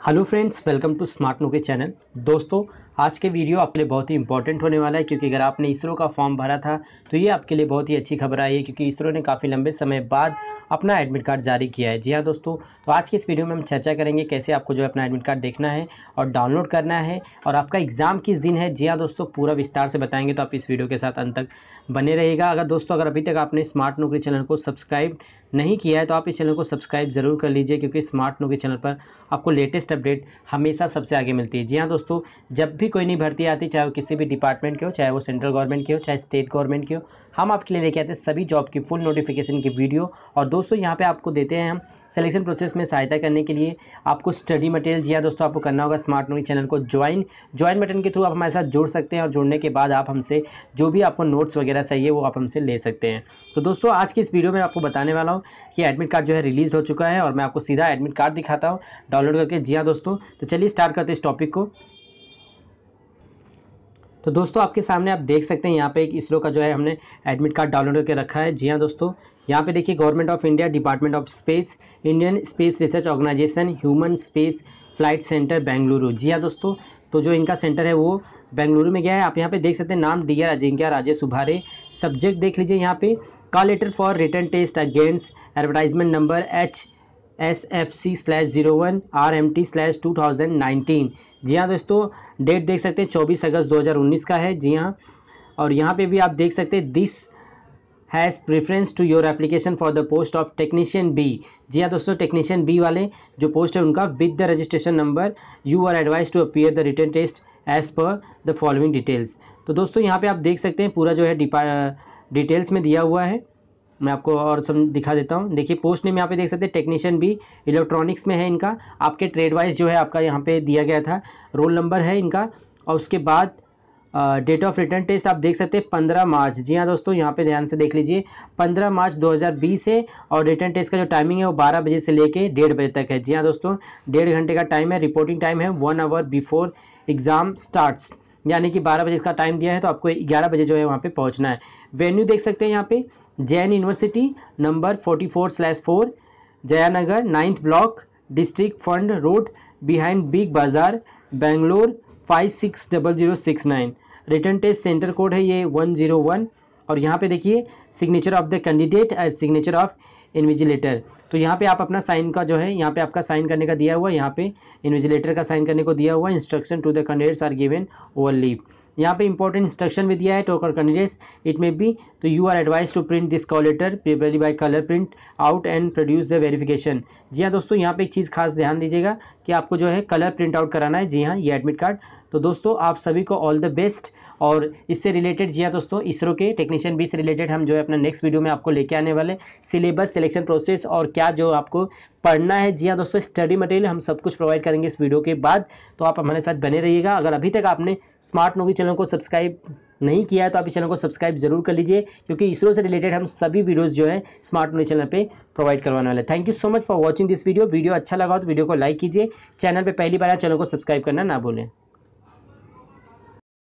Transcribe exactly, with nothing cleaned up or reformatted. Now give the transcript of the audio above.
Hello friends, welcome to smart Naukri channel. दोस्तों, आज के वीडियो आपके लिए बहुत ही इंपॉर्टेंट होने वाला है, क्योंकि अगर आपने इसरो का फॉर्म भरा था तो ये आपके लिए बहुत ही अच्छी खबर आई है, क्योंकि इसरो ने काफ़ी लंबे समय बाद अपना एडमिट कार्ड जारी किया है। जी हाँ दोस्तों, तो आज के इस वीडियो में हम चर्चा करेंगे कैसे आपको जो है अपना एडमिट कार्ड देखना है और डाउनलोड करना है, और आपका एग्ज़ाम किस दिन है। जी हाँ दोस्तों, पूरा विस्तार से बताएंगे, तो आप इस वीडियो के साथ अंत तक बने रहेगा। अगर दोस्तों अगर अभी तक आपने स्मार्ट नौकरी चैनल को सब्सक्राइब नहीं किया है तो आप इस चैनल को सब्सक्राइब ज़रूर कर लीजिए, क्योंकि स्मार्ट नौकरी चैनल पर आपको लेटेस्ट अपडेट हमेशा सबसे आगे मिलती है। जी हाँ दोस्तों, जब भी कोई नई भर्ती आती है, चाहे वो किसी भी डिपार्टमेंट की हो, चाहे वो सेंट्रल गवर्नमेंट की हो, चाहे स्टेट गवर्नमेंट की हो, हम आपके लिए लेके आते हैं सभी जॉब की फुल नोटिफिकेशन की वीडियो। और दोस्तों यहाँ पे आपको देते हैं हम सिलेक्शन प्रोसेस में सहायता करने के लिए आपको स्टडी मटेरियल। जी हाँ दोस्तों, आपको करना होगा स्मार्ट नौकरी चैनल को ज्वाइन ज्वाइन बटन के थ्रू आप हमारे साथ जुड़ सकते हैं, और जुड़ने के बाद आप हमसे जो भी आपको नोट्स वगैरह चाहिए वो आप हमसे ले सकते हैं। तो दोस्तों आज की इस वीडियो में आपको बताने वाला हूँ कि एडमिट कार्ड जो है रिलीज़ हो चुका है, और मैं आपको सीधा एडमिट कार्ड दिखाता हूँ डाउनलोड करके। जी हाँ दोस्तों, तो चलिए स्टार्ट करते हैं इस टॉपिक को। तो दोस्तों आपके सामने आप देख सकते हैं यहाँ पे एक इसरो का जो है हमने एडमिट कार्ड डाउनलोड करके रखा है। जी हाँ दोस्तों, यहाँ पे देखिए government of India, department of space, Indian space research organisation, human space flight centre Bengaluru. जी हाँ दोस्तों, तो जो इनका सेंटर है वो बेंगलुरु में गया है। आप यहाँ पे देख सकते हैं नाम D R Ajinkya Rajesh Subhare. Subject देख लीजिए यहाँ पे, call letter for return test against advertisement number H S F C slash zero one R M T slash two thousand nineteen. जी हाँ दोस्तों, डेट देख सकते हैं चौबीस अगस्त दो हज़ार उन्नीस का है। जी हाँ, और यहाँ पे भी आप देख सकते हैं this has preference to your application for the post of technician B. जी हाँ दोस्तों, टेक्नीशियन बी वाले जो पोस्ट है उनका with the registration number you are advise to appear the return test as per the following details. तो दोस्तों यहाँ पे आप देख सकते हैं पूरा जो है डिटेल्स में दिया हुआ है। मैं आपको और सब दिखा देता हूँ। देखिए पोस्ट नेम यहाँ पे देख सकते हैं टेक्नीशियन बी, इलेक्ट्रॉनिक्स में है इनका। आपके ट्रेड वाइज जो है आपका यहाँ पे दिया गया था, रोल नंबर है इनका, और उसके बाद डेट ऑफ रिटर्न टेस्ट आप देख सकते हैं पंद्रह मार्च। जी हाँ दोस्तों, यहाँ पे ध्यान से देख लीजिए, पंद्रह मार्च दो हज़ार बीस है, और रिटर्न टेस्ट का जो टाइमिंग है वो बारह बजे से लेके डेढ़ बजे तक है। जी हाँ दोस्तों, डेढ़ घंटे का टाइम है। रिपोर्टिंग टाइम है one hour before exam starts, यानी कि बारह बजे का टाइम दिया है तो आपको ग्यारह बजे जो है वहाँ पे पहुँचना है। वेन्यू देख सकते हैं यहाँ पे, Jain university number forty four slash four, Jayanagar, ninth block, district fund road, behind big Bazaar, Bangalore five six double zero six nine. Return test centre code है ये वन जीरो वन, और यहाँ पे देखिए signature of the candidate and signature of invigilator. तो यहाँ पे आप अपना साइन का जो है यहाँ पे आपका साइन करने का दिया हुआ है, यहाँ पे इन्विजिलेटर का साइन करने को दिया हुआ है। Instruction to the candidates are given overleaf. यहाँ पे इंपॉर्टेंट इंस्ट्रक्शन भी दिया है to candidates it may be, तो you are advise to print this call letter पेपरली by colour print out and produce the verification. जी हाँ दोस्तों, यहाँ पे एक चीज़ खास ध्यान दीजिएगा कि आपको जो है कलर प्रिंट आउट कराना है। जी हाँ, ये एडमिट कार्ड। तो दोस्तों आप सभी को ऑल द बेस्ट। और इससे रिलेटेड जी हाँ दोस्तों, इसरो के टेक्नीशियन बी से रिलेटेड हम जो है अपना नेक्स्ट वीडियो में आपको लेके आने वाले सिलेबस, सिलेक्शन प्रोसेस और क्या जो आपको पढ़ना है। जी हाँ दोस्तों, स्टडी मटेरियल हम सब कुछ प्रोवाइड करेंगे इस वीडियो के बाद, तो आप हमारे साथ बने रहिएगा। अगर अभी तक आपने स्मार्ट नौकरी चैनल को सब्सक्राइब नहीं किया है तो आप इस चैनल को सब्सक्राइब जरूर कर लीजिए, क्योंकि इसरो से रिलेटेड हम सभी वीडियोस जो है स्मार्ट नौकरी चैनल पे प्रोवाइड करवाने वाले। Thank you so much for watching this video. Video अच्छा लगा हो तो वीडियो को लाइक कीजिए, चैनल पे पहली बार आए चैनल को सब्सक्राइब करना ना भूलें।